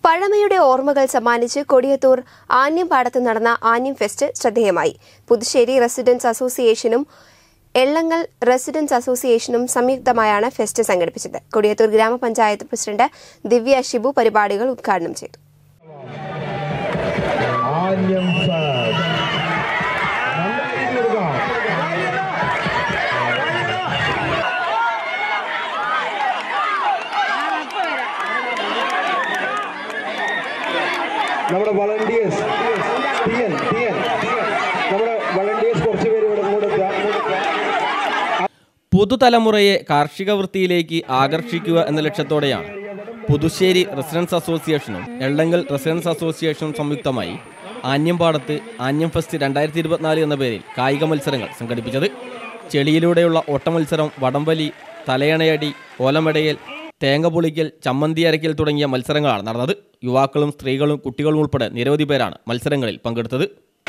പഴമയുടെ ഓർമ്മകൾ സമ്മാനിച്ച് കൊടിയത്തൂർ ആന്യംപാടത്ത് നടന്ന ആന്യം ഫെസ്റ്റ് ശ്രദ്ധേയമായി. പുതുശ്ശേരി റെസിഡൻസ് അസോസിയേഷനും എള്ളങ്ങൽ റെസിഡൻസ് അസോസിയേഷനും സംയുക്തമായാണ് ഫെസ്റ്റ് സംഘടിപ്പിച്ചത്. കൊടിയത്തൂർ ഗ്രാമപഞ്ചായത്ത് പ്രസിഡന്റ് ദിവ്യ ഷിബു പരിപാടികൾ ഉദ്ഘാടനം ചെയ്തു. നമ്മുടെ വളണ്ടിയേഴ്സ് കുറച്ച് പേര് പുതുതലമുറയെ കാർഷിക വൃത്തിയിലേക്ക് ആകർഷിക്കുക എന്ന ലക്ഷ്യത്തോടെയാണ് പുതുശ്ശേരി റെസിഡൻസ് അസോസിയേഷനും എള്ളങ്കൽ റെസിഡൻസ് അസോസിയേഷനും സംയുക്തമായി ആന്യംപാടത്ത് ആന്യം ഫെസ്റ്റ് 2024 എന്ന പേരിൽ കായിക മത്സരങ്ങൾ സംഘടിപ്പിച്ചത്. ചെളിയിലൂടെയുള്ള ഓട്ടമത്സരം, വടംവലി, തലയണയടി, ഓലമെടയൽ, തേങ്ങ പൊളിക്കൽ, ചമ്മന്തി അരയ്ക്കൽ തുടങ്ങിയ മത്സരങ്ങളാണ് നടന്നത്. യുവാക്കളും സ്ത്രീകളും കുട്ടികളും ഉൾപ്പെടെ നിരവധി പേരാണ് മത്സരങ്ങളിൽ പങ്കെടുത്തത്.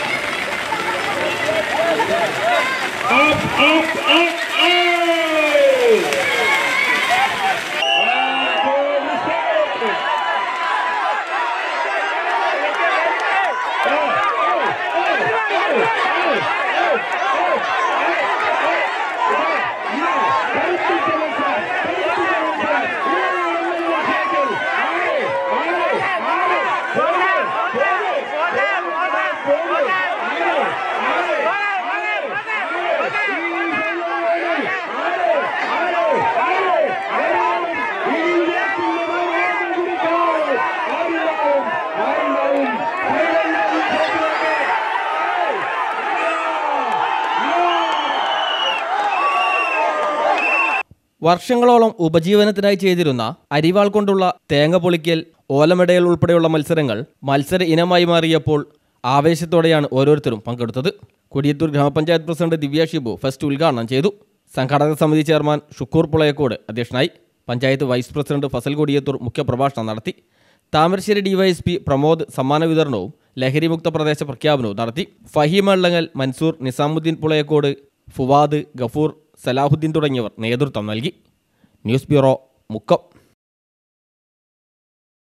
വർഷങ്ങളോളം ഉപജീവനത്തിനായി ചെയ്തിരുന്ന അരിവാൾ കൊണ്ടുള്ള തേങ്ങ പൊളിക്കൽ, ഓലമെടയൽ ഉൾപ്പെടെയുള്ള മത്സരങ്ങൾ മത്സര ഇനമായി മാറിയപ്പോൾ ആവേശത്തോടെയാണ് ഓരോരുത്തരും പങ്കെടുത്തത്. കൊടിയത്തൂർ ഗ്രാമപഞ്ചായത്ത് പ്രസിഡന്റ് ദിവ്യ ഷിബു ഫെസ്റ്റ് ഉദ്ഘാടനം ചെയ്തു. സംഘാടക സമിതി ചെയർമാൻ ഷുക്കൂർ പുളയക്കോട് അധ്യക്ഷനായി. പഞ്ചായത്ത് വൈസ് പ്രസിഡന്റ് ഫസൽ കൊടിയത്തൂർ മുഖ്യപ്രഭാഷണം നടത്തി. താമരശ്ശേരി ഡിവൈഎസ്പി പ്രമോദ് സമ്മാന വിതരണവും ലഹരിമുക്ത പ്രദേശ പ്രഖ്യാപനവും നടത്തി. ഫഹീം എള്ളങ്ങൽ, മൻസൂർ, നിസാമുദ്ദീൻ പുളയക്കോട്, ഫുവാദ്, ഗഫൂർ, സലാഹുദ്ദീൻ തുടങ്ങിയവർ നേതൃത്വം നൽകി. News bureau, Mukkam.